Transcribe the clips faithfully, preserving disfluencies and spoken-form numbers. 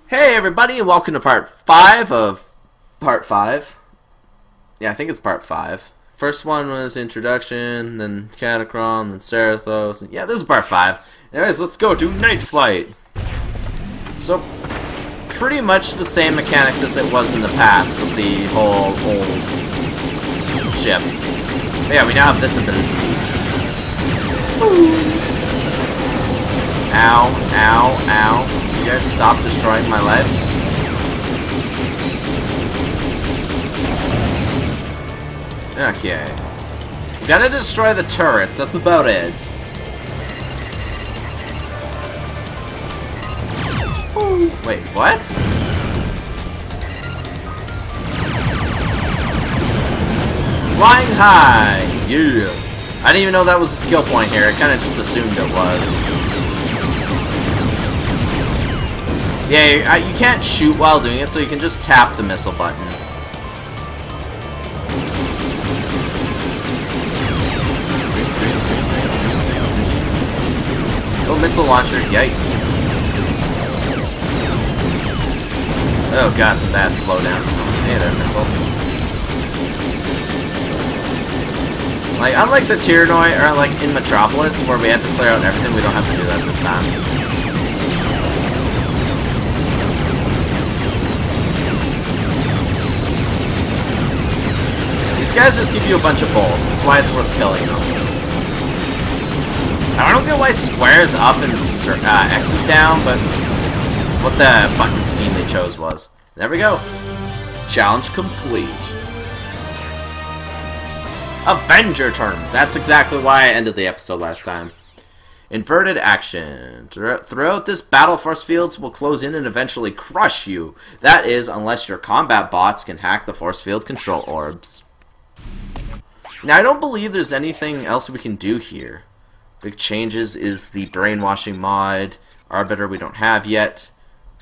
Hey everybody, and welcome to part five of part five. Yeah, I think it's part five. First one was introduction, then Catacron, then Serathos. And yeah, this is part five. Anyways, let's go do Night Flight. So, pretty much the same mechanics as it was in the past with the whole old ship. But yeah, we now have this ability. Ow, ow, ow. You guys stop destroying my life? Okay. We gotta destroy the turrets, that's about it. Wait, what? Flying high! Yeah! I didn't even know that was a skill point here, I kinda just assumed it was. Yeah, you can't shoot while doing it, so you can just tap the missile button. Oh, missile launcher, yikes. Oh god, some bad slowdown. Hey there, missile. Like, unlike the Tyrannoid, or like in Metropolis, where we had to clear out everything, we don't have to do that this time. These guys just give you a bunch of bolts. That's why it's worth killing them. I don't get why squares up and uh, X is down, but it's what the button scheme they chose was. There we go. Challenge complete. Avenger turn. That's exactly why I ended the episode last time. Inverted action. Throughout this battle, force fields will close in and eventually crush you. That is, unless your combat bots can hack the force field control orbs. Now, I don't believe there's anything else we can do here. Big changes is the brainwashing mod. Arbiter we don't have yet.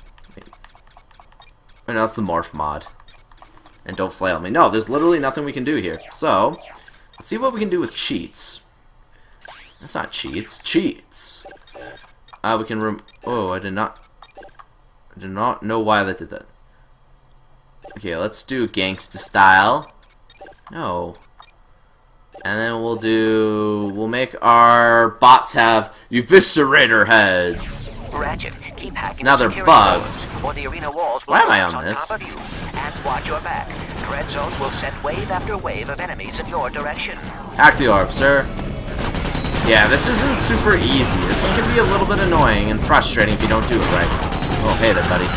And that's the morph mod. And don't flail me. No, there's literally nothing we can do here. So, let's see what we can do with cheats. That's not cheats. Cheats. Uh, we can rem- Oh, I did not... I did not know why that did that. Okay, let's do gangsta style. No. And then we'll do... We'll make our bots have eviscerator heads. Ratchet, keep hacking now they're bugs. Or the arena walls will Why am I on on this? top of you. And watch your back. DreadZone will send wave after wave of enemies in your direction. Hack the orb, sir. Yeah, this isn't super easy. This one can be a little bit annoying and frustrating if you don't do it right. Oh, hey there, buddy.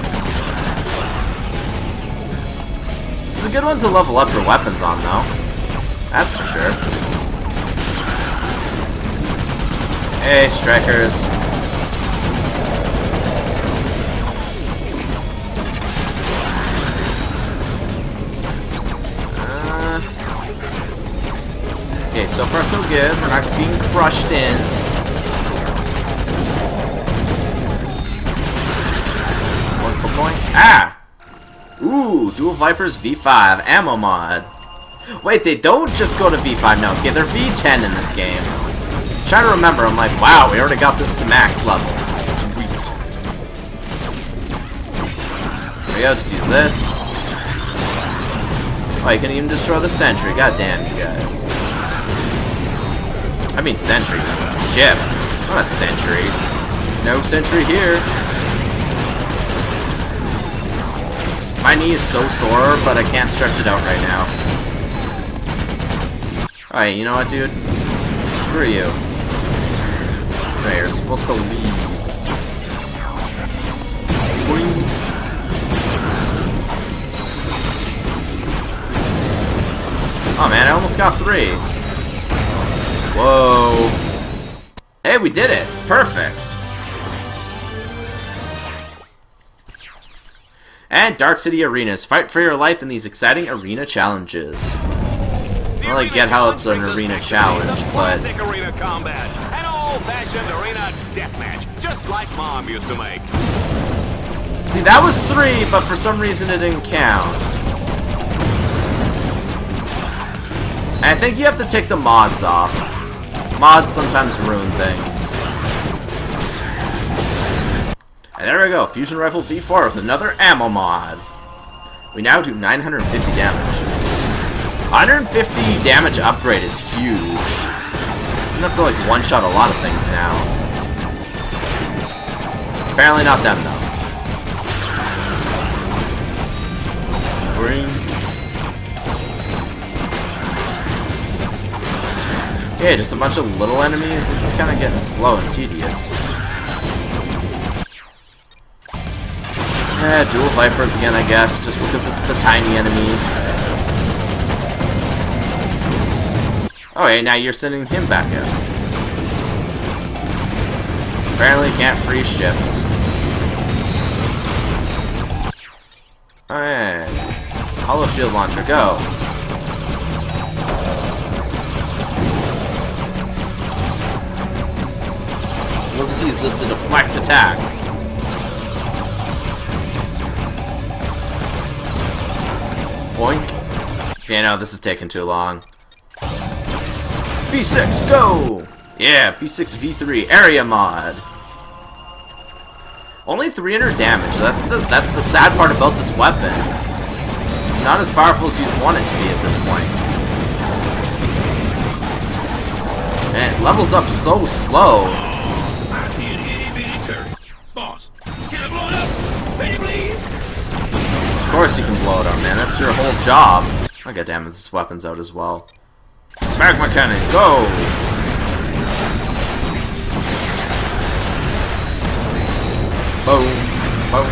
This is a good one to level up your weapons on, though. That's for sure. Hey, strikers. Uh, okay, so far so good. We're not being crushed in. One point. Ah! Ooh, Dual Vipers V five ammo mod. Wait, they don't just go to V five now. Okay, they're V ten in this game. I'm trying to remember, I'm like, wow, we already got this to max level. Sweet. There we go, just use this. Oh, you can even destroy the sentry. God damn, you guys. I mean sentry. Ship. Not a sentry. No sentry here. My knee is so sore, but I can't stretch it out right now. Alright, you know what, dude? Screw you. Right, you're supposed to leave. Boing. Oh man, I almost got three. Whoa. Hey, we did it! Perfect! And Dark City Arenas. Fight for your life in these exciting arena challenges. I don't really get how it's an arena challenge, but... arena combat, an old-fashioned arena deathmatch, just like Mom used to make. See, that was three, but for some reason it didn't count. And I think you have to take the mods off. Mods sometimes ruin things. And there we go, Fusion Rifle V four with another ammo mod. We now do nine hundred fifty damage. one hundred fifty damage upgrade is huge. It's enough to like one-shot a lot of things now. Apparently not them though. Green. Okay, just a bunch of little enemies. This is kind of getting slow and tedious. Eh, dual Vipers again, I guess, just because it's the tiny enemies. Okay, now you're sending him back in. Apparently can't freeze ships. Alright. Hollow Shield Launcher, go. We'll just use this to deflect attacks. Boink. Yeah, no, this is taking too long. B six, go! Yeah, B six V three area mod. Only three hundred damage. That's the that's the sad part about this weapon. It's not as powerful as you'd want it to be at this point. And it levels up so slow. I see an itty bitty turret. Boss, can I blow it up? Ready, please? Of course you can blow it up, man. That's your whole job. Oh, god damn it, this weapon's out as well. Magma Cannon, go! Boom, boom.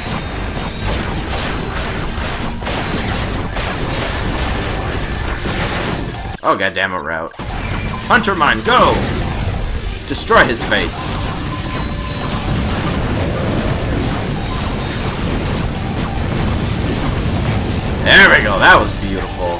Oh, god damn it, route. Hunter Mine, go! Destroy his face. There we go, that was beautiful.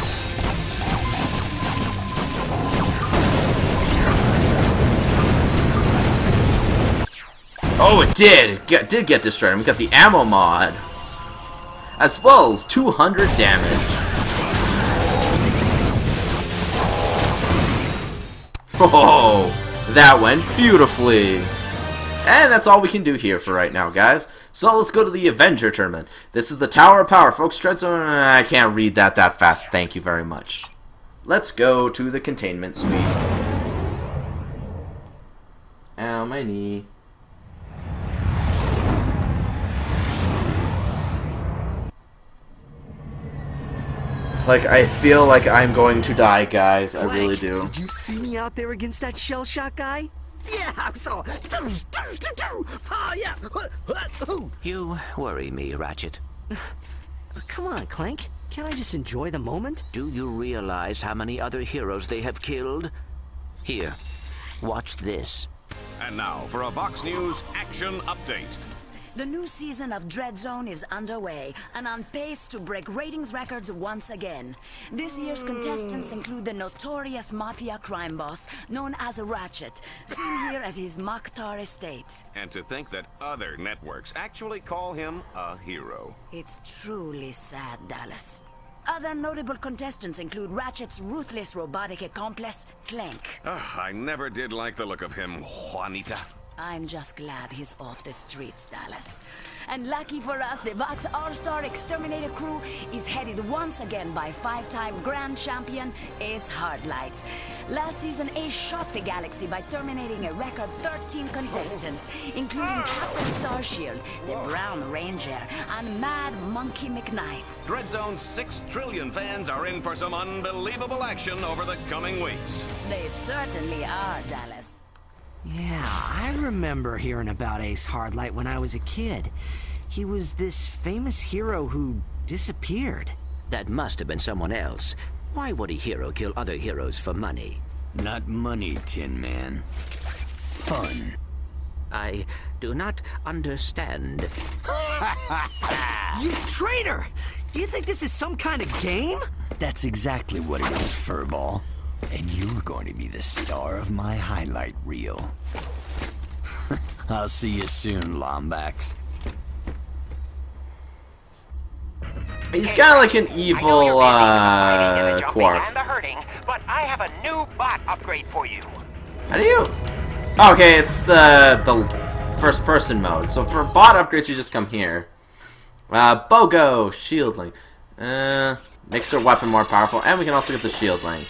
Oh, it did! It get, did get destroyed. And we got the ammo mod. As well as two hundred damage. Oh, that went beautifully. And that's all we can do here for right now, guys. So let's go to the Avenger tournament. This is the Tower of Power, folks. DreadZone, I can't read that that fast. Thank you very much. Let's go to the containment suite. Ow, my knee. Like, I feel like I'm going to die, guys. I really do. Did you see me out there against that shell shock guy? Yeah, I saw. Oh, yeah. You worry me, Ratchet. Come on, Clank. Can't I just enjoy the moment? Do you realize how many other heroes they have killed? Here, watch this. And now for a Vox News action update. The new season of DreadZone is underway and on pace to break ratings records once again. This year's contestants include the notorious mafia crime boss known as Ratchet, seen here at his Mokhtar estate. And to think that other networks actually call him a hero. It's truly sad, Dallas. Other notable contestants include Ratchet's ruthless robotic accomplice, Clank. Ugh, I never did like the look of him, Juanita. I'm just glad he's off the streets, Dallas. And lucky for us, the Vox All-Star Exterminator crew is headed once again by five-time Grand Champion Ace Hardlight. Last season, Ace shocked the galaxy by terminating a record thirteen contestants, including Captain Starshield, the Brown Ranger, and Mad Monkey McKnight. DreadZone's six trillion fans are in for some unbelievable action over the coming weeks. They certainly are, Dallas. Yeah, I remember hearing about Ace Hardlight when I was a kid. He was this famous hero who disappeared. That must have been someone else. Why would a hero kill other heroes for money? Not money, Tin Man. Fun. I do not understand. You traitor! You think this is some kind of game? That's exactly what it is, Furball. And you're going to be the star of my highlight reel. I'll see you soon, Lombax. He's kind of like an evil, uh, Quark. And the hurting, but I have a new bot upgrade for you. How do you? Okay, it's the the first person mode. So for bot upgrades, you just come here. Uh, Bogo, shield link. Uh, makes our weapon more powerful, and we can also get the shield link.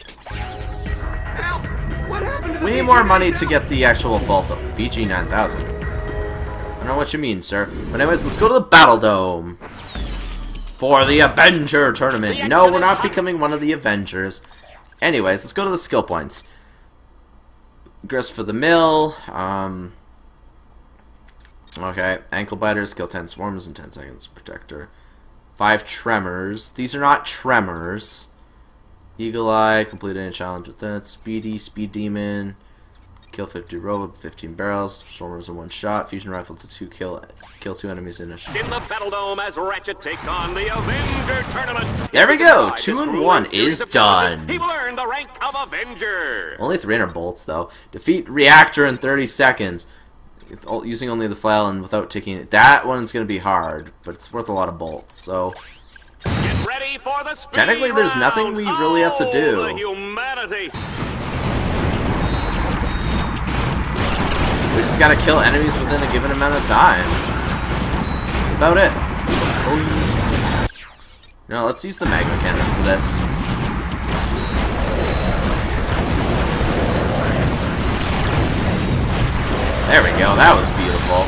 We need more money to get the actual bolt up. V G nine thousand. I don't know what you mean, sir. But anyways, let's go to the Battle Dome. For the Avenger tournament. No, we're not becoming one of the Avengers. Anyways, let's go to the skill points. Grist for the mill. Um, okay, ankle biter, skill ten swarms in ten seconds. Protector. Five tremors. These are not tremors. Eagle Eye, complete any challenge with that. Speedy, Speed Demon, kill fifty robot, fifteen barrels, swarmers in one shot, fusion rifle to two kill, kill two enemies in a shot. In the Battle Dome as Ratchet takes on the Avenger tournament. There we go, two and one is done. He will earn the rank of Avenger. Only three hundred bolts though. Defeat Reactor in thirty seconds, using only the flail and without taking it. That one's gonna be hard, but it's worth a lot of bolts. So. Get ready for the speed Technically, there's round. nothing we really have to do. Oh, the humanity. We just gotta kill enemies within a given amount of time. That's about it. Oh. No, let's use the magma cannon for this. There we go, that was beautiful.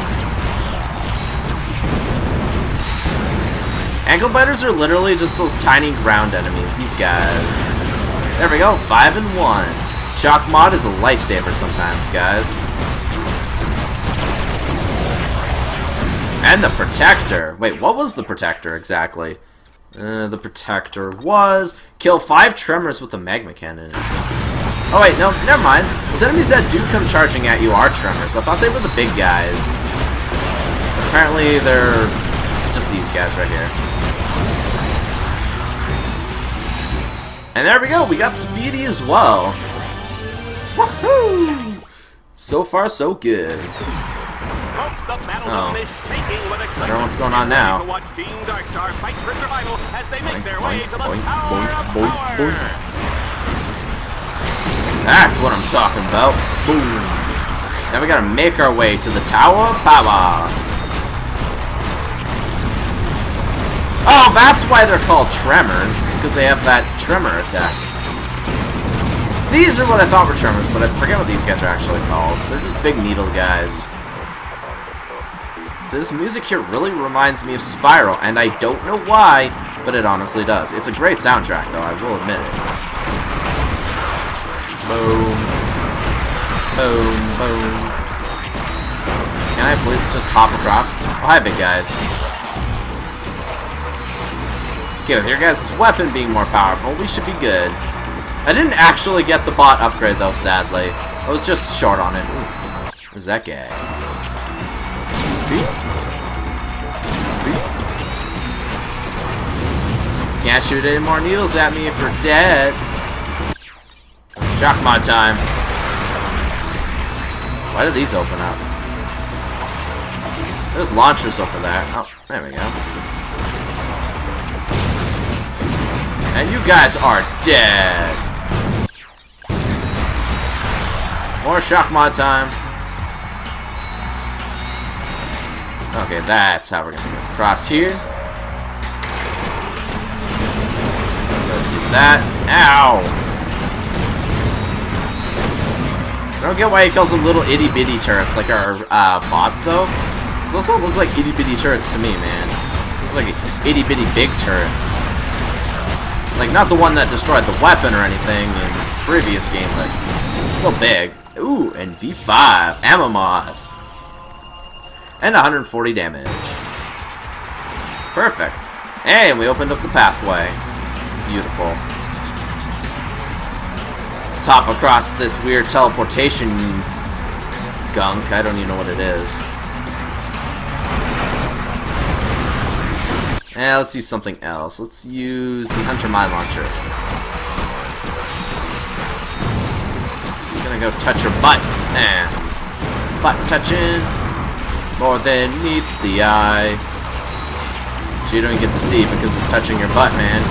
Ankle biters are literally just those tiny ground enemies, these guys. There we go, five and one. Shock mod is a lifesaver sometimes, guys. And the protector. Wait, what was the protector exactly? Uh, the protector was kill five tremors with the magma cannon. Oh wait, no, never mind. Those enemies that do come charging at you are tremors. I thought they were the big guys. Apparently they're just these guys right here. And there we go, we got Speedy as well. Woohoo! So far, so good. Folks, the Battle Oh. Dome is shaking with excitement. I don't know what's going on now. To watch Team Darkstar fight for survival as they make Boink, their way boink, to the boink, Tower boink, of boink, Power. boink. That's what I'm talking about. Boom. Now we gotta make our way to the Tower of Power. Oh, that's why they're called tremors. It's because they have that tremor attack. These are what I thought were tremors, but I forget what these guys are actually called. They're just big needle guys. So this music here really reminds me of Spiral, and I don't know why, but it honestly does. It's a great soundtrack, though, I will admit it. Boom. Boom, boom. Can I please just hop across? Oh, hi, big guys. Okay, with your guys' weapon being more powerful, we should be good. I didn't actually get the bot upgrade, though, sadly. I was just short on it. Ooh. Who's that guy? Can't shoot any more needles at me if you're dead. Shock mod time. Why did these open up? There's launchers over there. Oh, there we go. And you guys are dead. More shock mod time. Okay, that's how we're gonna get across here. Let's use that. Ow! I don't get why he calls them little itty bitty turrets like our uh, bots, though. These also look like itty bitty turrets to me, man. These like itty bitty big turrets. Like, not the one that destroyed the weapon or anything in the previous game, but still big. Ooh, and V five, ammo mod. And one hundred forty damage. Perfect. And we opened up the pathway. Beautiful. Let's hop across this weird teleportation gunk. I don't even know what it is. Eh, let's use something else. Let's use the Hunter Mine Launcher. So you're gonna go touch your butt. Eh. Butt touching. More than meets the eye. So you don't get to see because it's touching your butt, man.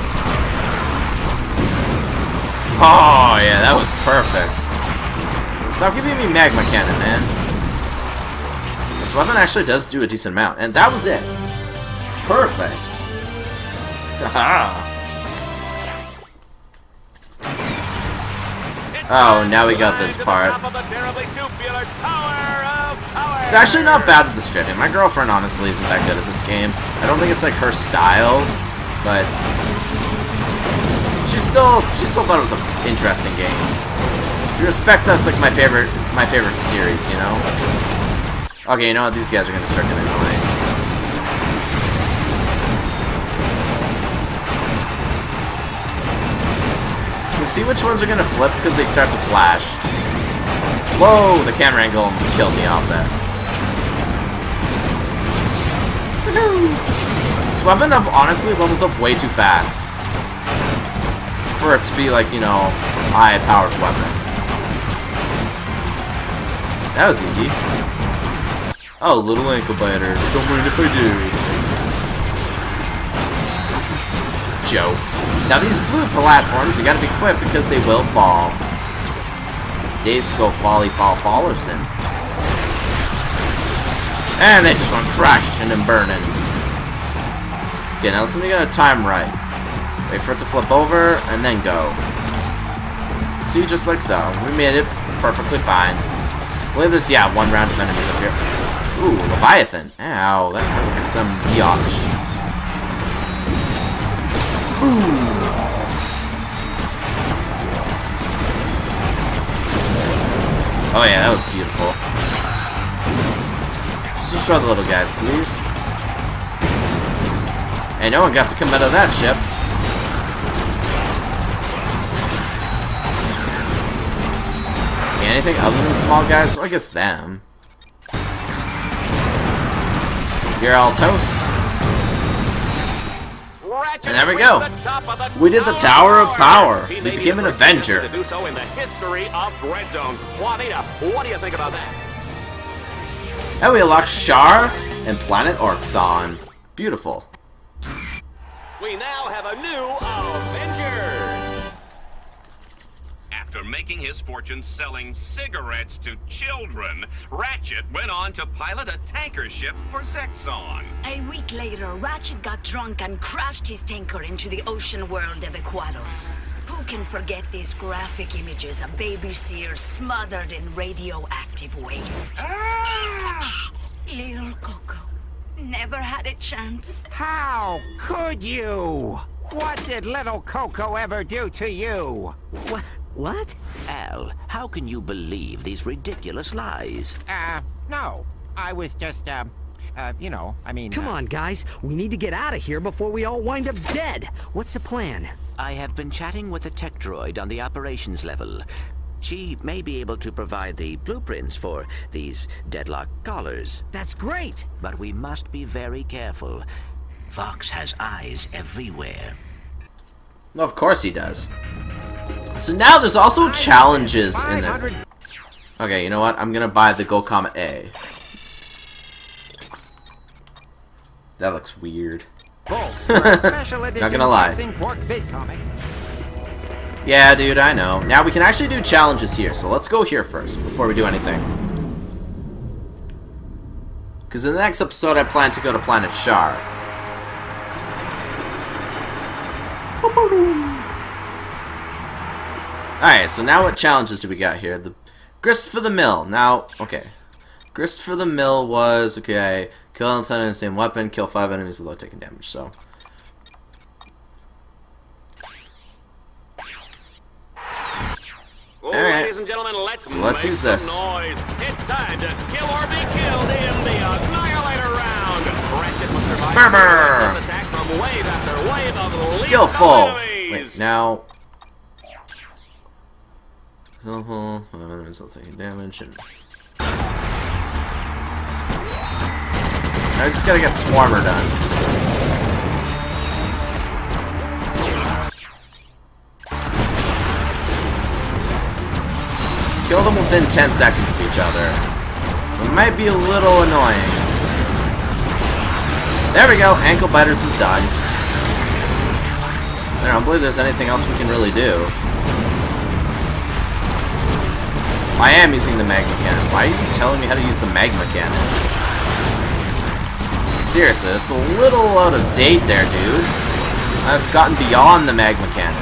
Oh, yeah, that was perfect. Stop giving me magma cannon, man. This weapon actually does do a decent amount, and that was it. Perfect. Haha. Oh, now we got this part. It's actually not bad with the stripping. My girlfriend honestly isn't that good at this game. I don't think it's like her style, but she still she still thought it was an interesting game. She respects that's like my favorite my favorite series, you know. Okay, you know what? These guys are gonna start getting annoying. You can see which ones are gonna flip because they start to flash. Whoa! The camera angle almost killed me off that. This weapon up honestly levels up way too fast for it to be like, you know, high-powered weapon. That was easy. Oh, little incubators. Don't mind if I do. Jokes. Now these blue platforms, you gotta be quick because they will fall. Days go folly fall fallerson. And they just went crashing and burning. Okay, now let's see if we got a time right. Wait for it to flip over and then go. See, just like so. We made it perfectly fine. I believe there's, yeah, one round of enemies up here. Ooh, Leviathan. Ow, that hurt like some biatch. Ooh. Oh yeah, that was beautiful. Just destroy the little guys, please. Hey, no one got to come out of that ship. Okay, anything other than small guys? Well, I guess them. You're all toast. And there we go. We did the Tower of Power. We became an Avenger. To do so in the history of DreadZone. Juanita, what do you think about that? And we unlocked Shar and Planet Orxon. Beautiful. We now have a new Avenger. After making his fortune selling cigarettes to children, Ratchet went on to pilot a tanker ship for Zexon. A week later, Ratchet got drunk and crashed his tanker into the ocean world of Equados. Who can forget these graphic images of baby seals smothered in radioactive waste? Ah! Little Coco never had a chance. How could you? What did little Coco ever do to you? What? What? Al, how can you believe these ridiculous lies? Uh, no. I was just, uh, uh, you know, I mean... Come uh, on, guys. We need to get out of here before we all wind up dead. What's the plan? I have been chatting with a tech droid on the operations level. She may be able to provide the blueprints for these deadlock collars. That's great! But we must be very careful. Vox has eyes everywhere. Well, of course he does. So now there's also challenges in there. Okay, you know what? I'm gonna buy the Gold Comet A. That looks weird. Not gonna lie. Yeah, dude, I know. Now we can actually do challenges here, so let's go here first before we do anything. Because in the next episode, I plan to go to Planet Shar. Alright, so now what challenges do we got here? The Grist for the Mill. Now, okay. Grist for the Mill was, okay, kill an lieutenant in the same weapon, kill five enemies without taking damage, so. Well, Alright. ladies and gentlemen, let's, Let's make use some this. noise. It's time to kill or be killed in the Annihilator round. Ratchet must survive Brr. this attack from wave after wave of lethal Skillful. enemies. Wait, now. Skillful. Enemies not taking damage. And... I just gotta get Swarmer done. Kill them within ten seconds of each other. So it might be a little annoying. There we go, Ankle Biters is done. I don't believe there's anything else we can really do. I am using the magma cannon. Why are you telling me how to use the magma cannon? Seriously, it's a little out of date there, dude. I've gotten beyond the magma cannon.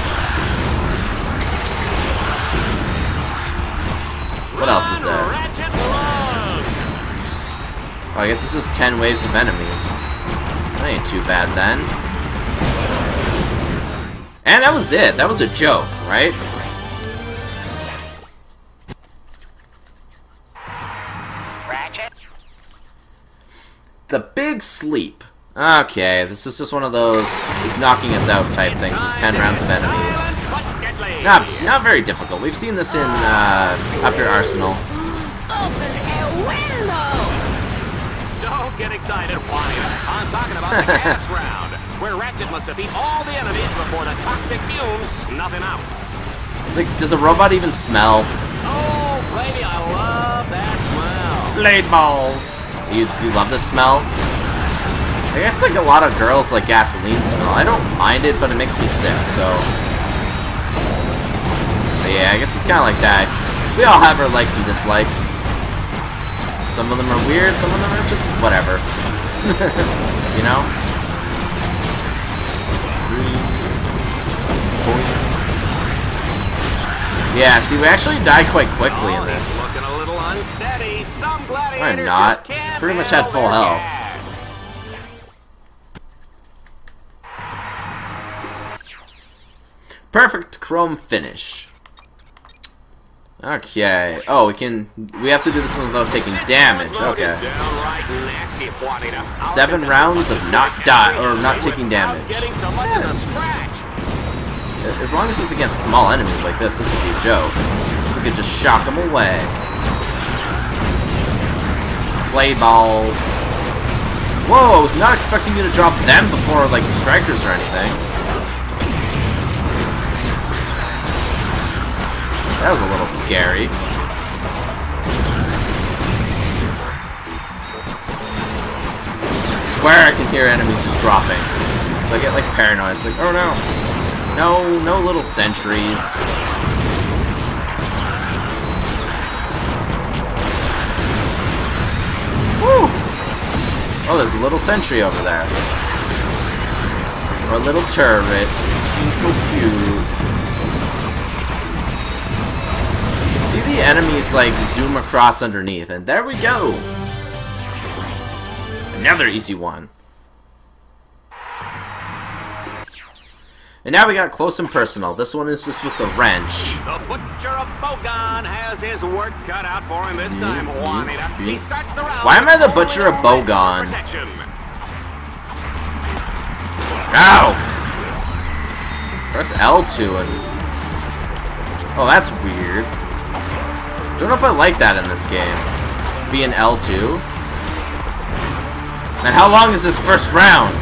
What else is there? Oh, I guess it's just ten waves of enemies. That ain't too bad then. And that was it. That was a joke, right? Ratchet? The Big Sleep. Okay, this is just one of those he's knocking us out type things with ten rounds of enemies. Not, not very difficult. We've seen this in uh, Up Your Arsenal. Open a window! Don't get excited, Juanita. I'm talking about the gas round, where Ratchet must defeat all the enemies before the toxic fumes snuff him out. It's like, does a robot even smell? Oh, baby, I love that smell. Blade balls. You you love the smell? I guess like a lot of girls like gasoline smell. I don't mind it, but it makes me sick. So, but yeah, I guess it's kind of like that. We all have our likes and dislikes. Some of them are weird. Some of them are just whatever. You know. Yeah, see, we actually died quite quickly in this. Looking a little unsteady. Some gladiators I'm not. just can't Pretty much had full handle their health. gas. Perfect chrome finish. Okay. Oh, we can. We have to do this one without taking damage. Okay. Seven rounds of not die or not taking damage. As long as it's against small enemies like this, this would be a joke. This could just shock them away. Play balls. Whoa! I was not expecting you to drop them before like strikers or anything. That was a little scary. Swear I can hear enemies just dropping. So I get like paranoid. It's like, oh no. No, no little sentries. Woo! Oh, there's a little sentry over there. Or a little turret. It's being so cute. See the enemies like zoom across underneath, and there we go. Another easy one. And now we got close and personal. This one is just with the wrench. The Butcher of Bogon has his work cut out for him this time, Juanita. He starts the round. Why am I the Butcher of Bogon? Ow! Press L two and... Oh, that's weird. Don't know if I like that in this game. Be an L two. And how long is this first round?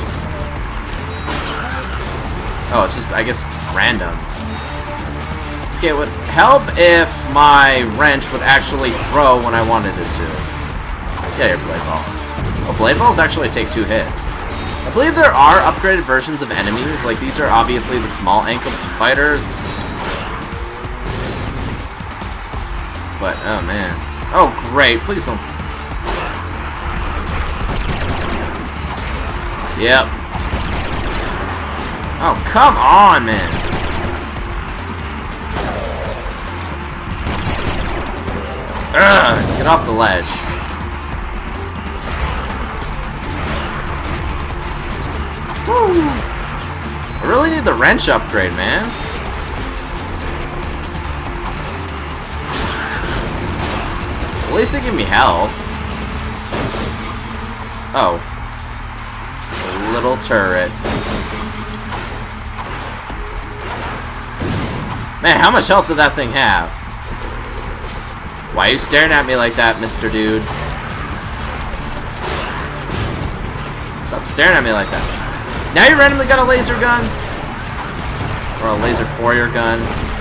Oh, it's just, I guess, random. Okay, it would help if my wrench would actually throw when I wanted it to. Yeah, your blade ball. Oh, blade balls actually take two hits. I believe there are upgraded versions of enemies. Like, these are obviously the small ankle fighters. But, oh man. Oh, great. Please don't... S yep. Oh, come on, man. Ugh, get off the ledge. Woo! I really need the wrench upgrade, man. At least they give me health. Oh. A little turret. Man, how much health did that thing have? Why are you staring at me like that, Mister Dude? Stop staring at me like that. Now you randomly got a laser gun? Or a laser four-year gun?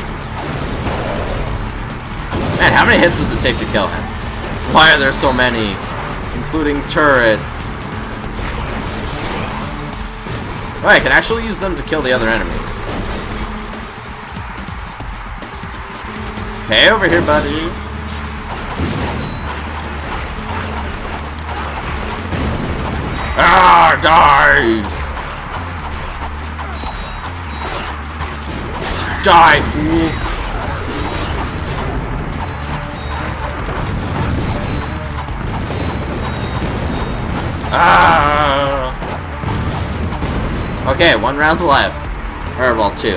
Man, how many hits does it take to kill him? Why are there so many? Including turrets. Oh, I can actually use them to kill the other enemies. Hey, over here, buddy. Ah, die! Die, fools! Ah! Okay, one round left. Or, well, two.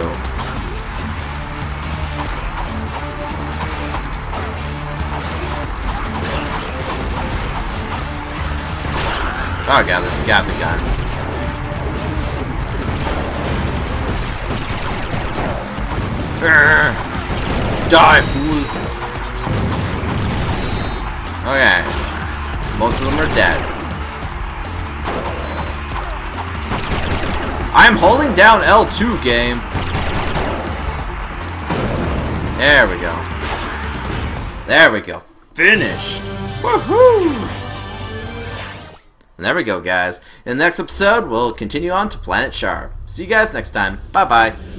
Oh god, there's a got the gun. Urgh. Die, fool! Okay. Most of them are dead. I'm holding down L two, game. There we go. There we go. Finished. Woohoo! And there we go, guys. In the next episode, we'll continue on to Planet Sharp. See you guys next time. Bye-bye.